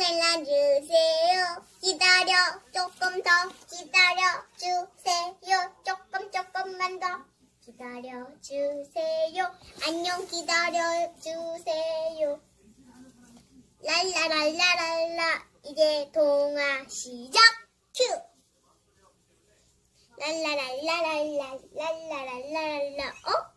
기다려주세요. 조금 더 기다려주세요. 조금만 더 기다려주세요. 안녕 기다려주세요. 랄라랄라랄라 이제 동화 시작. 큐. 랄라랄라랄라 랄라랄라랄라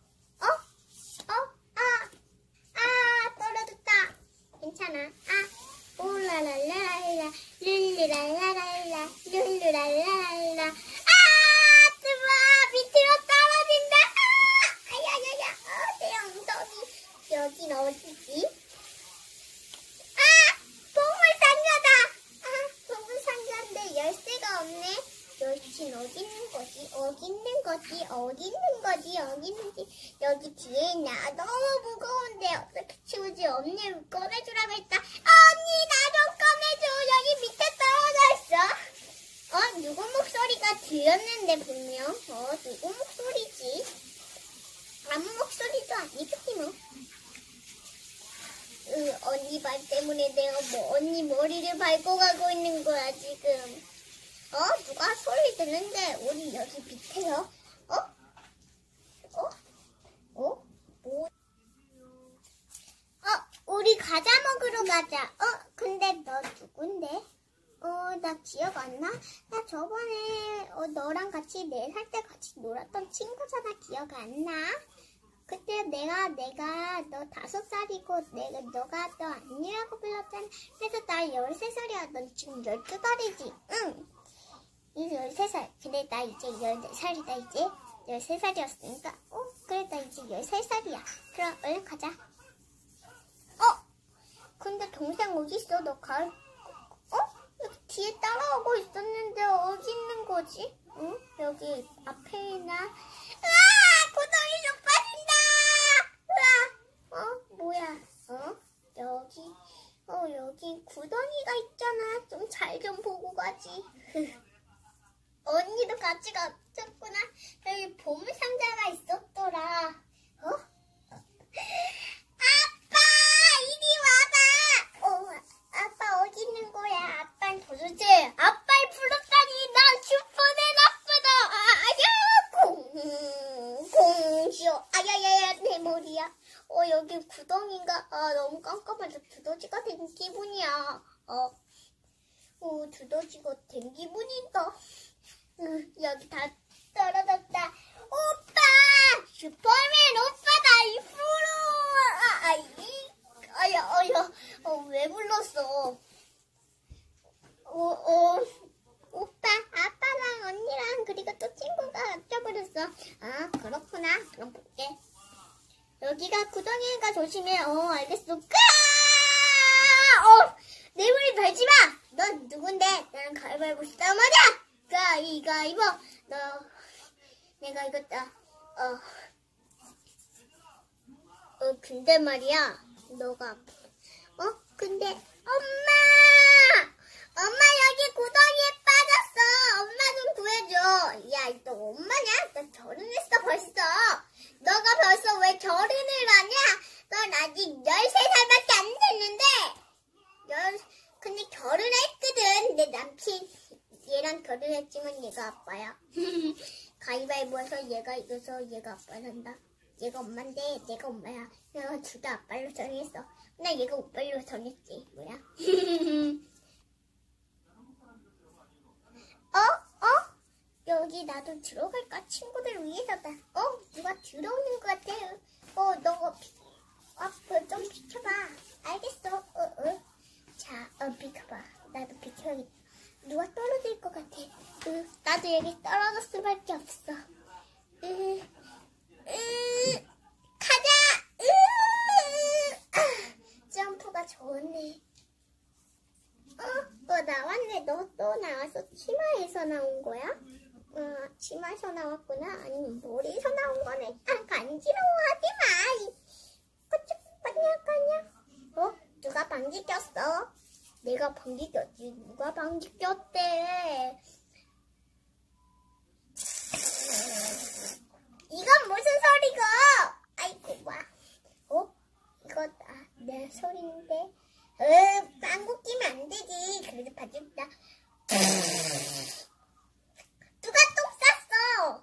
떨어졌다. 괜찮아. 오라랄라랄라 룰루랄라랄라 룰루랄라랄라 뜨거 밑으로 떨어진다. 아야야야 내 엉덩이. 여긴 어디지? 보물상자다. 보물상자인데 열쇠가 없네. 여긴 어디 있는 거지? 여기 뒤에 있나? 너무 무거운데 어떻게 치우지? 언니 꺼내주라고 했다. 언니 나 좀 꺼내줘. 여기 밑에 떨어져 있어. 누구 목소리가 들렸는데 분명. 누구 목소리지? 아무 목소리도 아니겠지 뭐. 언니 발 때문에 내가 언니 머리를 밟고 가고 있는 거야 지금. 누가 소리 듣는데 우리 여기 밑에요? 우리 과자 먹으러 가자. 근데 너 누군데? 나 기억 안 나? 나 저번에 너랑 같이 4살 때 같이 놀았던 친구잖아. 기억 안 나? 그때 내가 너 5살이고 너가 너 언니라고 불렀잖아. 그래서 나 13살이야. 넌 지금 12살이지? 응. 이제 13살. 근데 나 이제 14살이다 이제. 13살이었으니까. 그래 나 이제 13살이야. 그럼 얼른 가자. 근데 동생 어딨어? 너 여기 뒤에 따라오고 있었는데 어디 있는 거지? 응? 여기 앞에 있나? 구덩이 좀 빠진다! 뭐야? 여기 구덩이가 있잖아. 좀 잘 좀 보고 가지. 언니도 같이 갔었구나. 여기 보물상자가 있었더라. 아빠! 이리 와봐! 아빠 어디 있는 거야? 아빠는 도대체 아빠를 불렀다니 난 슈퍼맨 아빠다! 공시오. 아야야야 내 머리야. 여기 구덩이인가? 너무 깜깜해서 두더지가 된 기분이야. 두더지가 된 기분이다. 여기 다 떨어졌다. 오빠! 슈퍼맨 오빠다! 왜 불렀어? 오빠, 아빠랑 언니랑 그리고 또 친구가 껴버렸어. 그렇구나. 그럼 볼게. 여기가 구덩이니까 조심해. 알겠어. 내 머리 밟지 마! 넌 누군데? 나는 가위바위보 싸움하자! 가위바위보! 내가 이겼다. 근데 말이야. 너가 근데 엄마 여기 구덩이에 빠졌어. 엄마 좀 구해줘. 야, 너 엄마냐? 나 결혼했어 벌써. 너가 벌써 왜 결혼을 하냐? 넌 아직 13살밖에 안 됐는데. 근데 결혼했거든. 내 남친 얘랑 결혼했지만 얘가 아빠야. 가위바위보해서 얘가 이겨서 얘가 아빠란다. 얘가 엄마인데 내가 엄마야. 내가 둘 다 아빠로 정했어. 나 얘가 오빠로 정했지. 뭐야? 여기 나도 들어갈까? 친구들 위해서다. 누가 들어오는 것 같아. 너 좀 비켜봐. 알겠어. 자, 비켜봐. 나도 비켜야겠다. 누가 떨어질 것 같아. 나도 여기 떨어질 수밖에 없어. 가자! 점프가 좋네. 너 나왔네. 너 또 나와서 치마에서 나온 거야? 치마에서 나왔구나. 아니면 머리에서 나온 거네. 간지러워하지 마. 까냐. 누가 방귀 꼈어? 내가 방귀 꼈지. 누가 방귀 꼈대? 이건 무슨 소리고? 아이고 와. 이거 내 소리인데. 빵꾸 끼면 안 되지. 그래도 봐준다. 누가 똥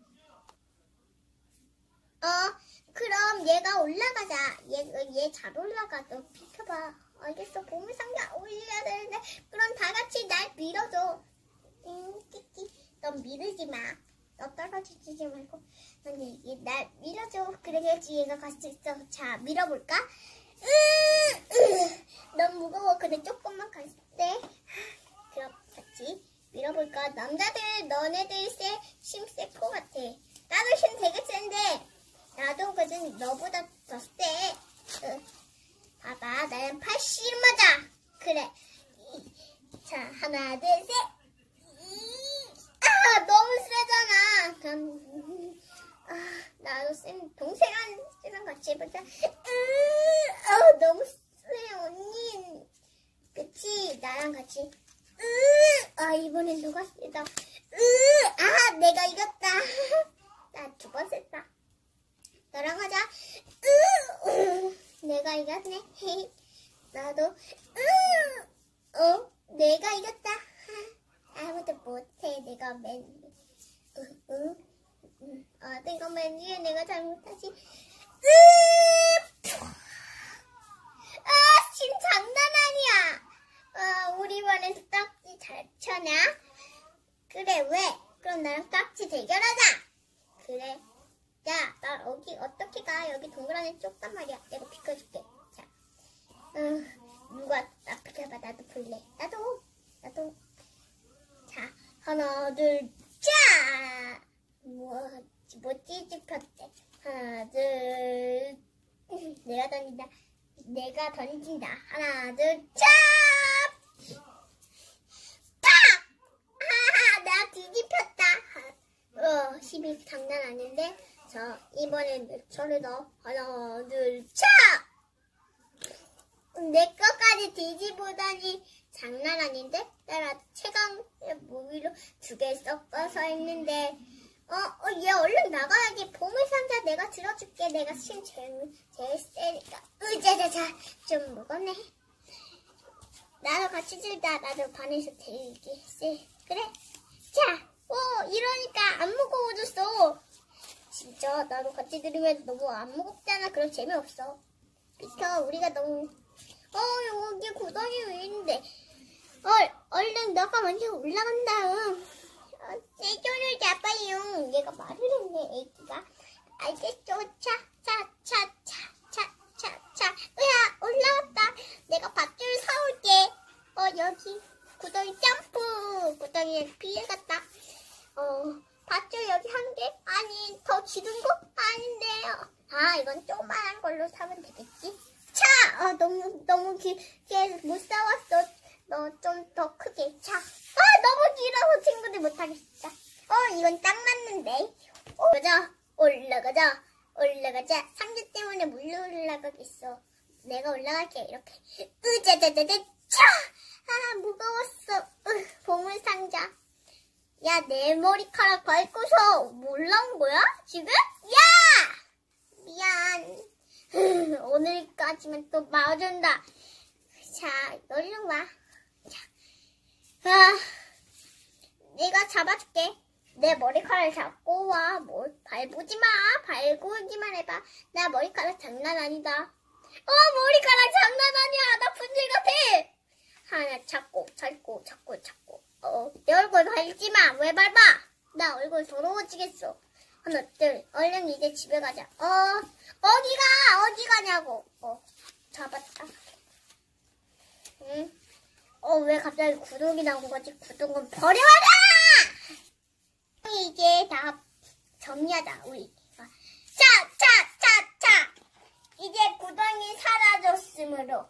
쌌어? 그럼 얘가 올라가자. 얘 잘 올라가. 너 비켜봐. 알겠어. 보물상자 올려야 되는데. 그럼 다 같이 날 밀어줘. 끼끼. 넌 밀지 마. 너 떨어지지 말고. 날 밀어줘. 그래야지 얘가 갈 수 있어. 자, 밀어볼까? 너무 무거워. 근데 조금만 갈 때. 그럼 같이 밀어볼까? 남자들, 너네들 힘 셀 것 같아. 나도 힘 되게 센데. 나도 그전 너보다 더 세. 봐봐, 나는 80 맞아. 그래. 자, 하나, 둘, 셋. 너무 세잖아. 그럼 나도 동생이랑 같이 해보자. 너무 세, 언니. 그치? 나랑 같이. 이번엔 누가 세다. 내가 이겼다. 나 2번 셌다. 너랑 하자. 내가 이겼네. 나도. 내가 이겼다. 아무도 못해. 내가 내가 맨 위에 내가 잘못하지. 지금 장난 아니야. 우리 반에서 딱지 잘 쳐냐? 그래, 왜? 그럼 나랑 딱지 대결하자. 그래. 야, 나 여기 어떻게 가? 여기 동그라미 좁단 말이야. 내가 비켜줄게. 자, 누가 나 비켜봐. 나도 볼래. 나도. 자, 하나, 둘, 짜! 뭐 찌집혔대. 하나, 둘, 내가 던진다. 하나, 둘, 짜! 팍! 나 뒤집혔다. 12 장난 아닌데? 자, 이번엔 몇 초를 넣어. 하나, 둘, 차! 내 것까지 뒤집어다니 장난 아닌데? 나라 최강 무기로 2개 섞어서 했는데. 얘 얼른 나가야지. 보물상자 내가 들어줄게. 내가 힘 제일 세니까. 으자자자. 좀 무겁네. 나도 같이 들자. 나도 반에서 되게 세. 그래? 자, 이러니까 안 무거워졌어. 진짜 나도 같이 들으면 너무 안 무겁잖아. 그럼 재미없어. 비켜. 우리가 너무 여기 구덩이 왜 있는데. 얼른 너가 먼저 올라간 다음 내 손을 잡아요. 얘가 말을 했네. 애기가. 알겠죠? 차. 올라왔다. 내가 밧줄 사올게. 여기 구덩이 점프. 구덩이에 피해갔다. 밧줄 여기 1개? 아니, 더 기른 거? 아닌데요. 이건 조그만한 걸로 사면 되겠지? 차! 너무 길게 못 싸웠어. 너 좀 더 크게. 차. 너무 길어서 친구들 못하겠다. 이건 딱 맞는데. 올라가자. 상자 때문에 못 올라가겠어. 내가 올라갈게. 이렇게. 으자자자자. 차! 무거웠어. 보물상자. 야, 내 머리카락 밟고서 올라온 거야? 지금? 야! 미안. 오늘까지만 또 맞은다. 자, 얼른 와. 자, 내가 잡아줄게. 내 머리카락 잡고 와. 밟지 마. 밟고기만 해봐. 나 머리카락 장난 아니다. 머리카락 장난 아니야. 나 분질 같아. 하나 잡고. 내 얼굴 밟지 마. 왜 밟아? 나 얼굴 더러워지겠어. 하나, 둘. 얼른 이제 집에 가자. 어디 가냐고. 잡았다. 응? 왜 갑자기 구덩이 나온 거지? 구덩은 버려라! 이제 다 정리하자, 우리. 차! 이제 구덩이 사라졌으므로.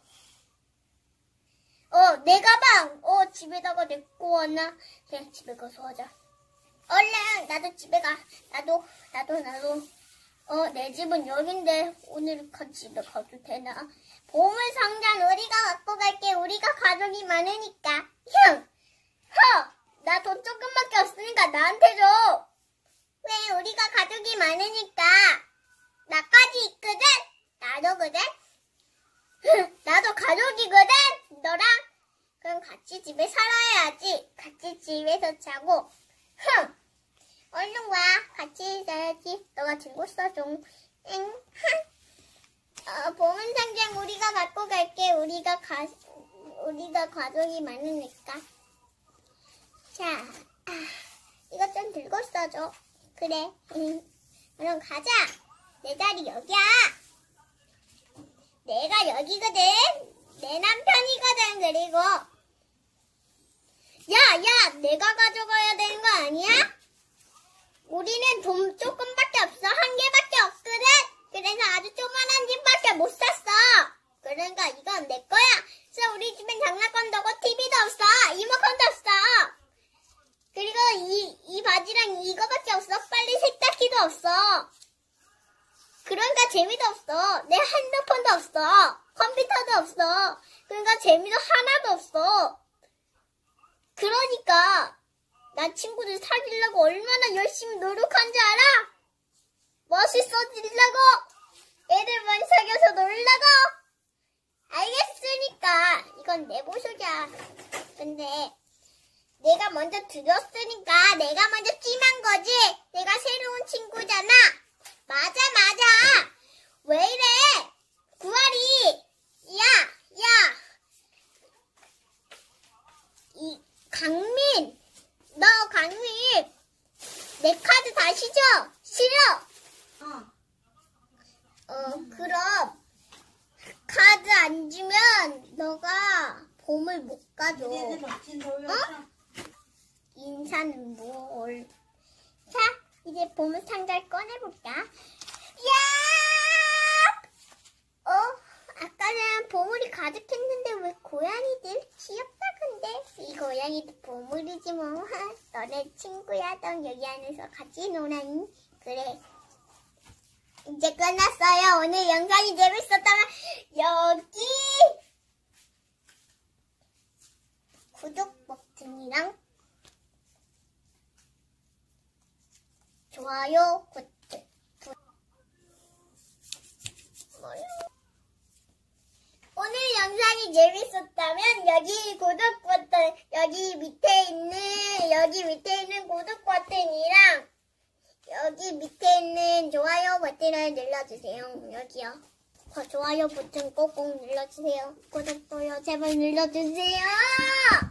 내 가방! 집에다가 내고 왔나? 그냥 집에 가서 하자. 얼른! 나도 집에 가. 나도. 내 집은 여긴데, 오늘 집에 가도 되나? 보물상자는 우리가 갖고 갈게. 우리가 가족이 많으니까. 나 돈 조금밖에 없으니까 나한테 줘. 왜? 우리가 가족이 많으니까. 나까지 있거든? 나도거든? 나도 가족이거든? 같이 집에 살아야지. 같이 집에서 자고. 흥! 얼른 와. 같이 있어야지. 너가 들고 써줘. 보물상자 우리가 갖고 갈게. 우리가 가족이 많으니까. 자, 이것 좀 들고 써줘. 그래. 그럼 가자. 내 자리 여기야. 내가 여기거든. 내 남편이거든. 그리고 야, 내가 가져가야 되는 거 아니야? 우리는 돈 조금밖에 없어. 한 개밖에 없거든. 그래서 아주 조그만한 집밖에 못 샀어. 그러니까 이건 내 거야. 그래서 우리 집엔 장난감도 없고 TV도 없어. 리모컨도 없어. 그리고 이 바지랑 이거밖에 없어. 빨리 세탁기도 없어. 그러니까 재미도 없어. 내 핸드폰도 없어. 컴퓨터도 없어. 그러니까 재미도 하나도 없어. 그러니까 나 친구들 사귀려고 얼마나 열심히 노력한 줄 알아? 멋있어지려고. 애들 많이 사귀어서 놀라고. 알겠으니까 이건 내 모습이야. 근데 내가 먼저 들었으니까 내가 먼저 찜한 거지. 내가 새로운 친구잖아. 맞아. 왜 이래? 구아리. 야. 이 강민. 너 강민. 내 카드 다시 줘. 싫어. 그럼 카드 안 주면 너가 보물 못 가져. 인사는 뭘. 자, 이제 보물 상자를 꺼내볼까? 야! 아까는 보물이 가득했는데 왜 고양이들? 귀엽다 근데. 이 고양이도 보물이지 뭐. 너네 친구야. 넌 여기 안에서 같이 놀아니? 그래. 이제 끝났어요. 오늘 영상이 재밌었다면 여기 구독 버튼이랑 좋아요 버튼. 오늘 영상이 재밌었다면 여기 구독 버튼, 여기 밑에 있는 구독 버튼이랑 여기 밑에 있는 좋아요 버튼을 눌러주세요. 여기요. 좋아요 버튼 꼭꼭 눌러주세요. 구독도요. 제발 눌러주세요.